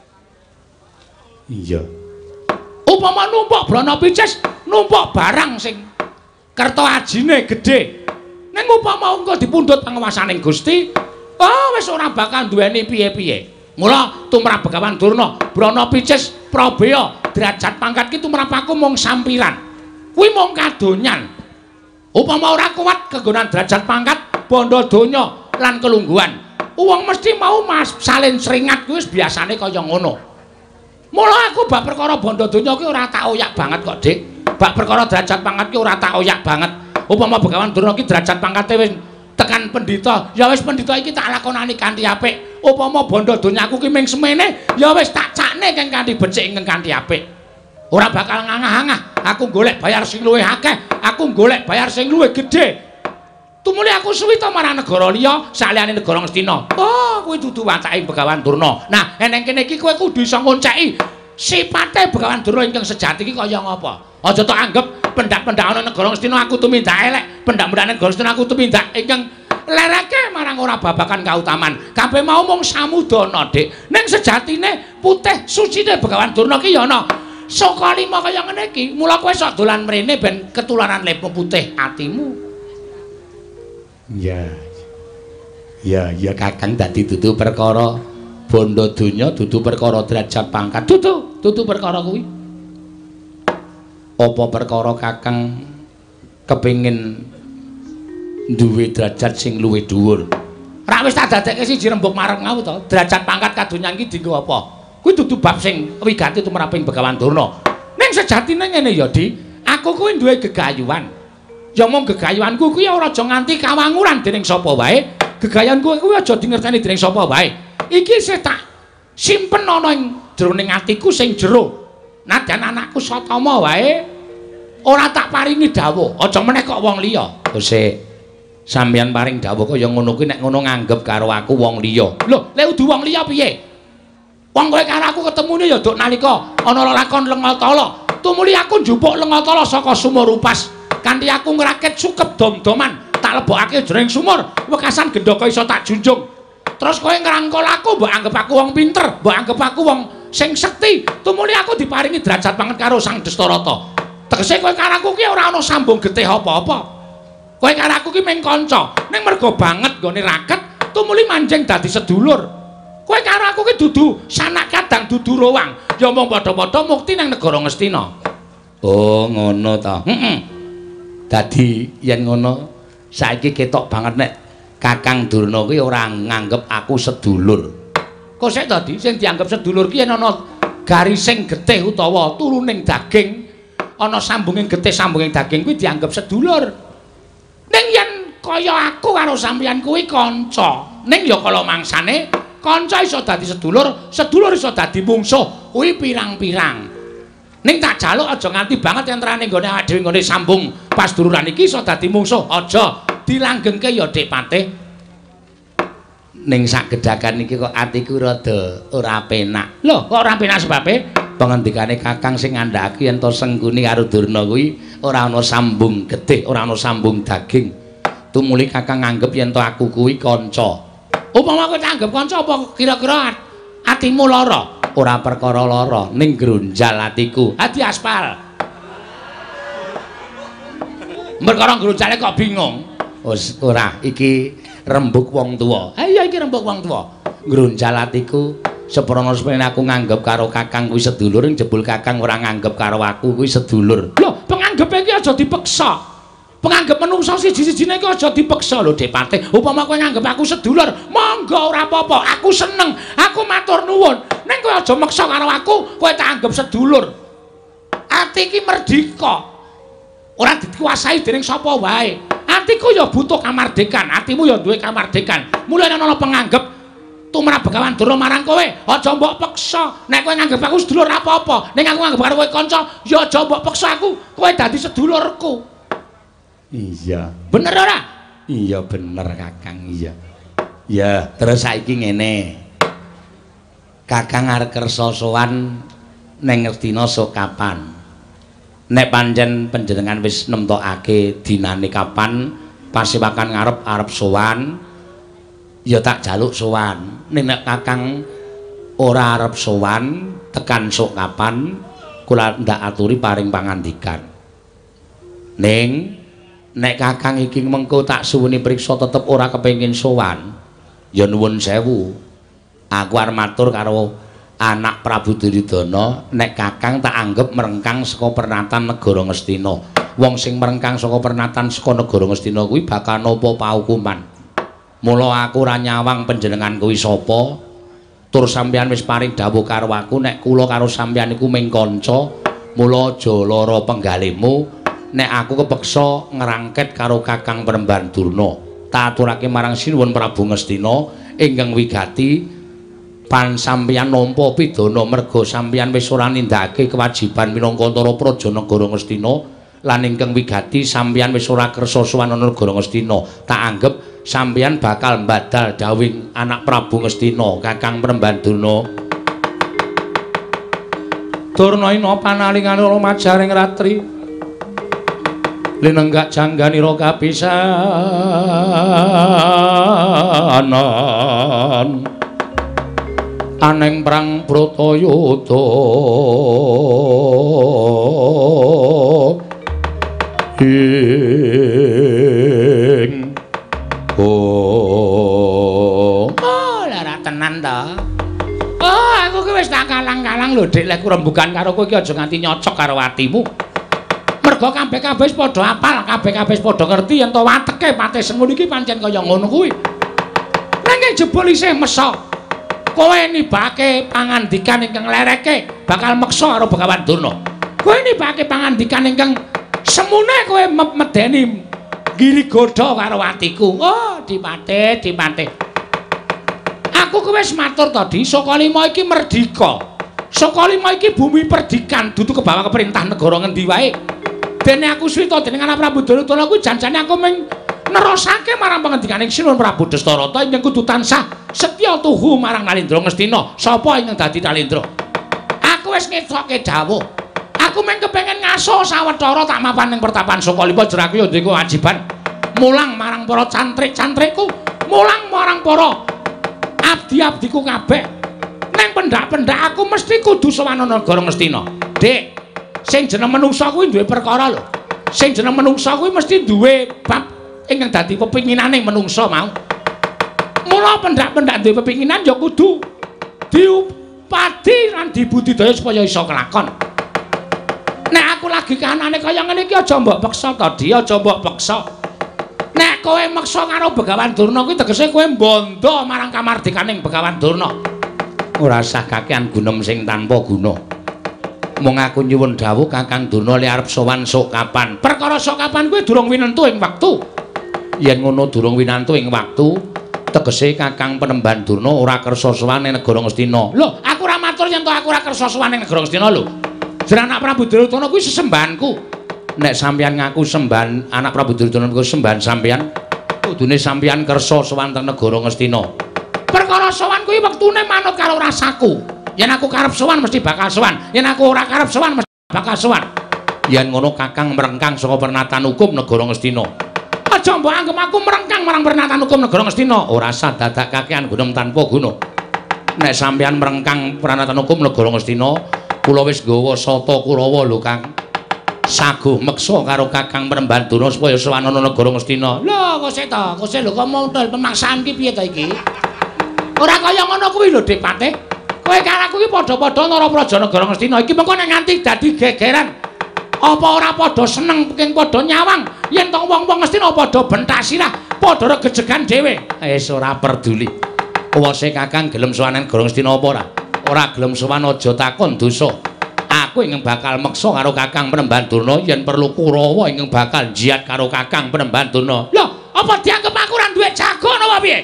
Iya. Upama numpuk brana picis, numpuk barang sing kerta ajine gedhe. Ning upama engko dipundhut panguwasaning Gusti, oh wis ora bakal duweni piye-piye. Mula tumrap Begawan Durna, brana picis, probaya, derajat pangkat ki tumrap aku mung sampiran. Kuwi mung kadonyan. Upama ora kuat kegonan derajat pangkat, bondo donya lan kelungguhan. Wong mesti mau mas salin seringat kuwi wis biasane kaya ngono. Mula aku bab perkara bondo donya kuwi ora tak oyak banget kok, Dik. Bab perkara derajat pangkat ki ora tak oyak banget. Upama Begawan Durna ki derajat pangkate wis tekan pendhita, ya wis pendhita iki tak lakonani kanthi apik. Upama bondo donyaku ki ming semene, ya wis tak cakne keng kanthi becik ingkang kanthi apik. Ora bakal ngangah-angah, aku golek bayar sing luwih akeh, aku golek bayar sing luwih gedhe. Tumuli aku suwi ta marang negara liya saliyane negara Ngastina. Oh, kuwi dudu watake Begawan Durna. Nah, eneng kene iki kowe kudu iso ngonceki sipate Begawan Durna ingkang sejati iki kaya ngapa. Aja tok anggap pendak-pendak ana negara Ngastina aku tumindak elek, pendak-pendakane negara Ngastina aku tumindak ingkang lereke marang ora babakan kautaman. Kabeh mau mung samudana, Dik. Ning sejatine putih sucine Begawan Durna ki ya ana saka lima kaya ngene iki. Mula kowe sok dolan mrene ben ketularan lepo putih atimu. Ya Kakang dadi dudu perkara bondo donya, dudu perkara derajat pangkat. Dudu perkara kuwi. Apa perkara Kakang kepengin duwe derajat sing luwih dhuwur? Ra wis tak dadekke siji rembug marep ngawu to. Derajat pangkat kadonyan iki dienggo apa? Kuwi dudu bab sing wigati tumraping Begawan Durna. Ning sejatine ngene ya, Di. Aku kuwi duwe gegayuhan. Ya mung gegayuhanku kuwi ora aja nganti kawanguran dening sapa wae. Gegayanku kuwi aja dingerteni dening sapa wae. Iki sing tak simpen ana ing jroning atiku sing jero. Nadyan anakku Satama wae ora tak paringi dawuh. Aja meneh kok wong liya. Sik. Sampeyan paring dawuh kaya ngono kuwi nek ngono nganggep karo aku wong liya. Lho, lek udu wong liya piye? Wong kowe karo aku ketemune ya duk nalika ana lakon Lengatala. Tumuli aku njupuk Lengatala saka sumur upas. Kanthi aku ngrakit sukep dom-doman, tak lebokake jroning sumur, wekasan gendaka iso tak junjung. Terus kowe ngrangkul aku, mbok anggap aku wong pinter, mbok anggap aku wong sing sekti. Tumuli aku diparingi derajat banget karo Sang Dastarata. Tegese kowe karo aku ki ora ana sambung getih apa-apa. Kowe karo aku ki mung kanca, ning mergo banget nggone raket, tumuli manjing dadi sedulur. Kowe karo aku ki dudu sanak kadang dudu rowang, ya mung padha-padha mukti nang negara Ngastina. Oh, ngono ta. Dadi yen ngono saiki ketok banget nek Kakang Durna kuwi ora nganggep aku sedulur. Kok sik to, Di, sing dianggep sedulur ki yen ana garising getih utawa turuning daging, ana sambunging getih sambunging daging kuwi dianggep sedulur. Ning yen kaya aku karo sampeyan kuwi kanca, ning ya kala mangsane kanca iso dadi sedulur, sedulur iso dadi mungsuh, kuwi pirang-pirang. Ning tak jaluk aja nganti banget entrane nggone awake dhewe nggone sambung pasduluran iki iso dadi mungsuh. Aja dilanggengke ya Dik Patih. Ning sagedhakan iki kok atiku rada ora penak. Lho, kok ora penak sebabe? Pangendikane Kakang sing ngandhakake yen to Sengkuni karo Durna kuwi ora ana sambung getih, ora ana sambung daging. Tumuli Kakang nganggep yen to aku kuwi kanca. Upama kowe tak anggap kanca apa kira-kira atimu lara? Ora perkara lara, ning gronjal atiku. Adi aspal. Perkara gronjale kok bingung. Ora, iki rembug wong tuwa. Ha iya iki rembug wong tuwa. Gronjal atiku seprono sepene aku nganggep karo Kakang kuwi sedulur, jebul Kakang ora nganggep karo aku kuwi sedulur. Lho, penganggepe iki aja dipeksa. Penganggep menungsa siji-sijine iki aja dipeksa lho, Dik Patih. Upama kowe nganggep aku sedulur, monggo ora apa-apa. Aku seneng, aku matur nuwun. Ning kowe aja meksa karo aku, kowe tak anggap sedulur. Ati iki merdika. Ora dikuasai dening sapa wae. Atiku ya butuh kamardikan, atimu ya duwe kamardikan. Mulane ana penganggep tumrap Begawan Durna marang kowe, aja mbok peksa. Nek kowe nganggep aku sedulur apa-apa, ning aku nganggep karo kowe kanca, ya aja mbok peksa aku. Kowe dadi sedulurku. Iya. Bener ora? Iya bener Kakang, iya. Ya, terus saiki ngene. Kakang arep kersa sowan ning Ngastina sok kapan? Nek pancen panjenengan wis nemtokake dinane kapan Pasewakan arep sowan, ya tak jaluk sowan. Nek Kakang ora arep sowan, tekan sok kapan kula ndak aturi paring pangandikan. Ning nek Kakang iki mengko tak suwuni priksa tetep ora kepengin sowan, ya nuwun sewu. Aku arep matur karo anak Prabu Duryudana, nek Kakang tak anggap merengkang saka pernatan negara Ngastina. wong sing merengkang saka pernatan saka negara Ngastina kuwi bakal nampa paukuman. Mula aku ora nyawang panjenengan kuwi sapa. Tur sampeyan wis paring dawuh karo aku nek kula karo sampeyan iku ming kanca, mula aja lara penggalihmu. Nek aku kepeksa ngrangket karo Kakang Penemban Durna, tak aturake marang Sinuwun Prabu Ngastina ingkang wigati pan sampeyan nampa pidana merga sampeyan wis ora nindakake kewajiban minangka antara praja negara Ngastina lan ingkang wigati sampeyan wis ora kersa sowan ana negara Ngastina. Tak anggep sampeyan bakal mbadal dawing anak Prabu Ngastina Kakang Penemban Durna. Durnaina panalingane majaring ratri linenggak jangganira kapisanan aneng prang Bratayuda ing lara tenan ta. Aku ki wis tak kalang-kalang lho Dik, lek rembugan karo kowe iki aja nganti nyocok karo atimu. Merga kabeh-kabeh wis padha apal, kabeh-kabeh wis padha ngerti yen to wateke Patih Sengkuni iki pancen kaya ngono kuwi. Nanging jebul isih mesa. Kowe nibake pangandikan ingkang lereke bakal meksa karo Begawan Durna. Kowe nibake pangandikan ingkang semune kowe medeni girigoda karo atiku. Oh, Dipatih, Dipatih. Aku kowe wis matur tadi, saka lima iki merdika. Saka lima iki bumi perdikan, dudu kebawa keperintah negara ngendi wae. Dene aku swita dening anak Prabu Duryudana kuwi janjane aku mung nerosake marang pangendikaning Sinuwun Prabu Dastarata ingkang kudu tansah setya tuhu marang Nalendra Ngastina. Sapa ingkang dadi Nalendra? Aku wis ngetoke dawuh. Aku mung kepengin ngaso sawetara tak mapan ning pertapan Sokalima jer aku ya duwe kewajiban mulang marang para cantrik-cantrikku, mulang marang para abdi-abdiku kabeh. Neng pendak-pendak aku mesti kudu sowan negara Ngastina. Dik, sing jeneng manungsa kuwi duwe perkara lho. Sing jeneng manungsa kuwi mesti duwe bab ingkang dadi pepinginane manungsa mau. Mula pendak-pendak duwe pepinginan ya kudu diupadi lan dibudidaya supaya iso kelakon. Nek aku lagi kahanane kaya ngene iki aja mbok peksa to, Di, aja mbok peksa. Nek kowe meksa karo Begawan Durna kuwi tegese kowe mbondo marang kamardikaning Begawan Durna. Ora usah kakehan gunem sing tanpa guna. Mung aku nyuwun dawuh Kakang Durna li arep sowan sok kapan. Perkara sok kapan kuwi durung winentu ing wektu. Yen ngono durung winantu ing wektu, tegese Kakang Penemban Durna ora kersa sowan ing negara Ngastina. Lho, aku ora matur yen to aku ora kersa sowan ing negara Ngastina lho. Jeneng anak Prabu Duryudana kuwi sesembahanku. Nek sampeyan ngaku sembahan anak Prabu Duryudana kuwi sembahan sampeyan, kudune sampeyan kersa sowan teng negara Ngastina. Perkara sowan kuwi wektune manut karo rasaku. Yen aku karep sowan mesti bakal sowan. Yen aku ora karep sowan mesti bakal sowan. Yen ngono Kakang merengkang saka pernatan hukum negara Ngastina. Aja mbok anggap aku merengkang marang pernatan hukum negara Ngastina. Ora usah dadak kakehan gunem tanpa guna. Nek sampeyan merengkang pernatan hukum negara Ngastina, kula wis nggawa Sata Kurawa lho Kang. Saguh meksa karo Kakang Penemban Durna supaya sowan ana negara Ngastina. Lho, kok lho kok modal pemaksaan ki piye ta iki? Ora kaya ngono kuwi lho, Dik Patih. Kowe karo aku iki padha-padha nara praja negara Ngastina iki mengko nek nganti dadi gegeran. Apa ora padha seneng king padha nyawang yen tong wong-wong Ngastina padha bentak sirah, padha regejegan dhewe. Wis ora peduli. Kuwase Kakang gelem sowan negara Ngastina apa ora? Ora gelem sowan aja takon dosa. Aku ingkang bakal meksa karo Kakang Penemban Durna yen perlu Kurawa ingkang bakal jiat karo Kakang Penemban Durna. Lho, apa dianggep aku ora duwe jago napa piye?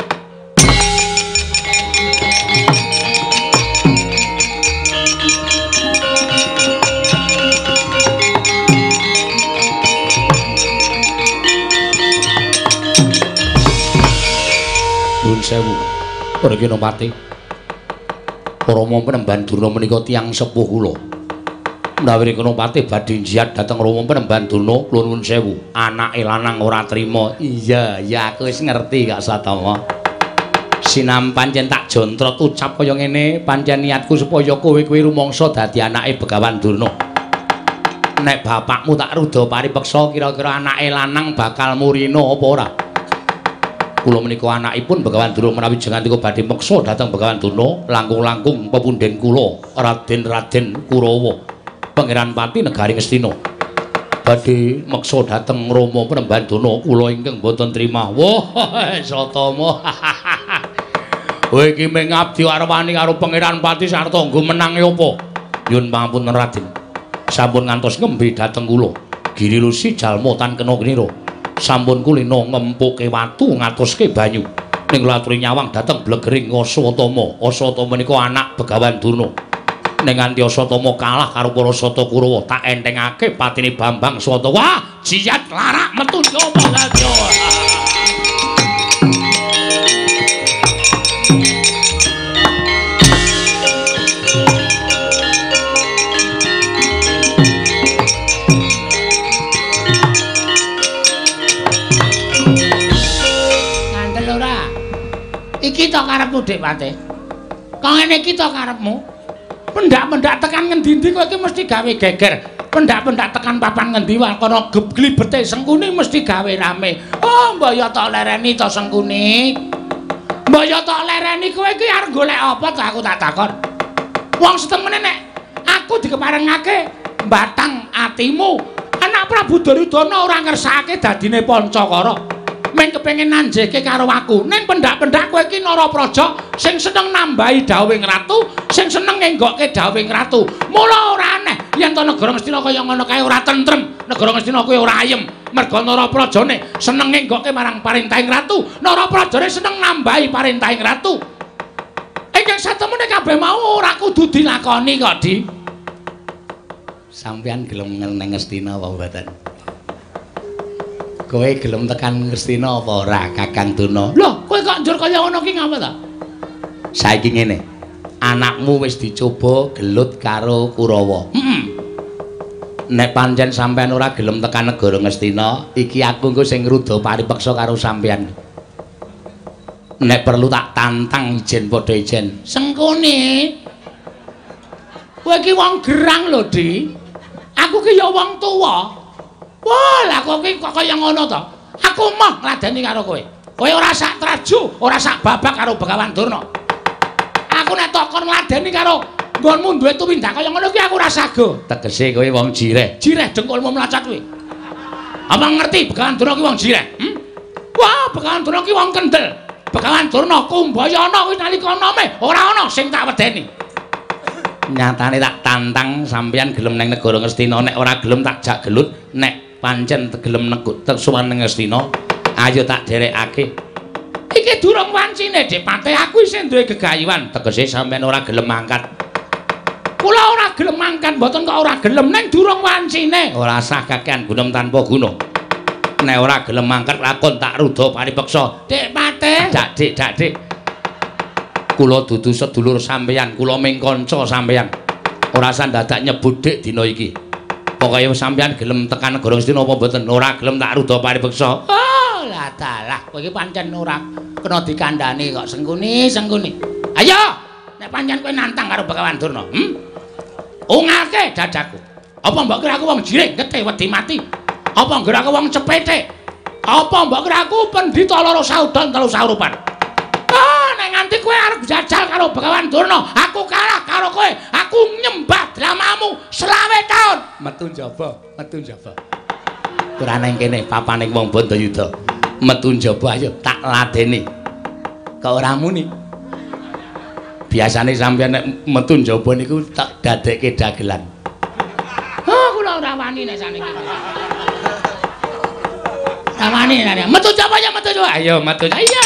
Nuwun sewu, para Kinopati. Rama Penemban Durna menika tiyang sepuh kula. Menawi Kinopati badhe jiat dhateng Rama Penemban Durna, kula nuwun sewu. Anake lanang ora trima. Iya, ya aku wis ngerti Kak Satama. Sinam pancen tak jontrot ucap kaya ngene, pancen niatku supaya kowe kuwi rumangsa dadi anake Begawan Durna. Nek bapakmu tak rudha paripeksa kira-kira anake lanang bakal murina apa ora? Kula menika anakipun Begawan Durna menawi jangan kula badhe meksa dhateng Begawan Durna, langkung-langkung pepundhen kula Raden Kurawa, Pangeran Pati Negari Ngastina. badhe meksa dhateng Rama Prembandana kula ingkang boten trima. Wah, Satama. Kowe iki mung ngabdi warwani karo Pangeran Pati sarta nggo menange apa? Nyun pangapunten Raden. Sampun ngantos ngembe dhateng kula. Giri Lusi jalma tan kena nira. Sampun kulina ngempuke watu ngatoske banyu. Ning laturi nyawang dhateng blegering Aswatama. Aswatama menika anak Begawan Durna. Ning nganti Aswatama kalah karo para Sata Kurawa, tak entengake patine Bambang Swata. Wah, jiyat larak metu nyoba sadya. Iki to karepmu, Dik Pate. Kok ngene iki to karepmu? Pendak-pendak tekan ngendi-endi kowe iki mesti gawe geger. Pendak-pendak tekan papan ngendi wae kono glibete Sengkuni mesti gawe rame. Oh, mbok ya tok lereni to Sengkuni. Mbok ya tok lereni kowe iki arep golek apa to aku tak takon. Wong setemene nek aku dikeparengake mbatang atimu. Anak Prabu Duryudana ora ngersakake dadine Pancakara. Men kepengin nanjeke karo aku. Ning pendak-pendak kowe iki Narapraja sing seneng nambahi dawuhing ratu, sing seneng ngenggokke dawuhing ratu. Mula ora aneh yen to negara Ngastina kaya ngono kae ora tentrem, negara Ngastina kuwi ora ayem. Merga Naraprajane seneng ngenggokke marang parintahing ratu, Naraprajane seneng nambahi parintahing ratu. Ingkang satemene kabeh mau ora kudu dilakoni kok, Di. Sampeyan gelem neng Ngastina apa mboten? Kowe gelem tekan Ngastina apa ora, Kakang Durna? Lho, kowe kok njur kaya ngono ki ngapa ta? Saiki ngene. Anakmu wis dicoba gelut karo Kurawa. Nek pancen sampean ora gelem tekan negara Ngastina, iki aku engko sing ngruda paripeksa karo sampean. Nek perlu tak tantang ijen padha ijen. Sengkuni. Kowe iki wong gerang lho, Di. Aku ki ya wong tuwa. Wah, lah kok kaya ngono to. Aku mah ngladeni karo kowe. Kowe ora sak traju, ora sak babak karo Begawan Durna. Aku nek takon ngladeni karo nggonmu duwe tumindak kaya ngono ki aku ora sago. Tegese kowe wong jireh. Jireh dengkulmu mlacat kuwi. Apa ngerti Begawan Durna ki wong jireh? Wah, Begawan Durna ki wong kendel. Begawan Durna Kumbayana kuwi nalika enome ora ana sing tak wedeni. Nyatane tak tantang sampeyan gelem nang negara Ngastina, nek ora gelem tak jak gelut, nek pancen gelem nekuk tersuwan nang Ngastina, ayo tak derekake. Iki durung wancine, Dik Pate, aku isih duwe gegayuhan. Tegese sampeyan ora gelem mangkat. Kula ora gelem mangkat, mboten kok ora gelem, ning durung wancine. Ora sah kakehan gunem tanpa guna. Nek ora gelem mangkat lakon tak rudha paripeksa. Dik Pate. Dak Dik. Kula dudu sedulur sampeyan, kula ming kanca sampeyan. Ora usah dadak nyebut Dik dina iki. Pokoke sampeyan gelem tekan negara Ngastina apa mboten? Ora gelem tak rudha paripeksa. Oh, lah dalah, kowe iki pancen ora kena dikandhani kok Sengkuni. Ayo, nek pancen kowe nantang karo Begawan Durna, ungalke dadaku. Apa mbok kira aku wong jiring getih wedi mati? Apa ngira aku wong cepete? Apa mbok kira aku pendhita loro saudan telu saurupan? Nek nganti kowe arep jajal karo Begawan Durna, aku kalah karo kowe. Aku nyembah dramamu 20 taun. Metu njaba. Ora nang kene papaning wong Bandayuda. Metu njaba ayo tak ladeni. Kok ora muni? Biasane sampeyan nek metu njaba niku tak dadekke dagelan. Oh, kula ora wani nek saniki. Ora wani nek metu njaba ya metu njaba. Ayo metu. Iya.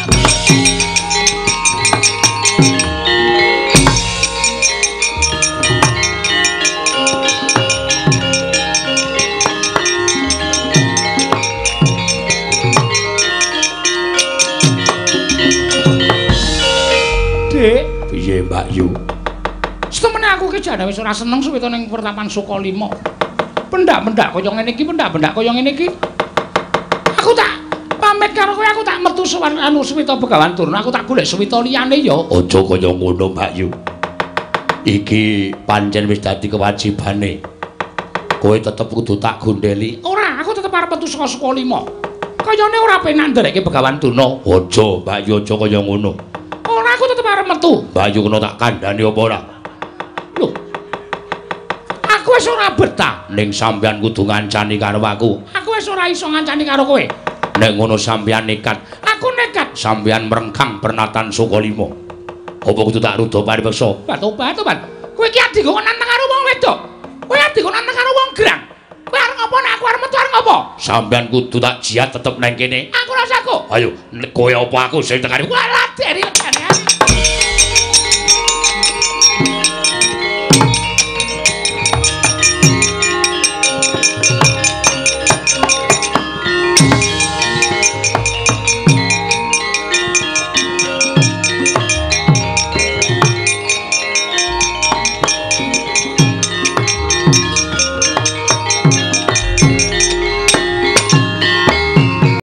Piye Mbak Yu? Setemene aku ki jane wis ora seneng suwita ning Pertapan Sukalima. Pendak-pendak kaya ngene iki, Aku tak pamit karo kowe, aku tak metu sowan Suwita Begawan Durna, aku tak golek suwita liyane ya. Aja kaya ngono Mbak Yu. Iki pancen wis dadi kewajibane. Kowe tetep kudu tak gondeli. Ora, aku tetep arep metu saka Sukalima. Kayane ora penak ndereke Begawan Durna. Aja Mbak Yu, aja kaya ngono. Ora, aku tetep arep metu. Mbak Yu kena tak kandhani apa ora? Lho. Aku wis ora betah. Ning sampeyan kudu ngancani karo aku. Aku wis ora iso ngancani karo kowe. Nek ngono sampeyan nekat. Aku nekat. Sampeyan merengkang pernatan Sukalima. Apa kudu tak rudo paripeksa? Tobat. Kowe iki adi kok nantang karo wong wedok. Kowe adi kok nantang karo wong gerang. Kowe arep ngopo nek aku arep metu arep ngopo? Sampeyan kudu tak jiat tetep nang kene. Aku rasa aku. Ayo, nek kowe apa aku sing tekani. Walah deri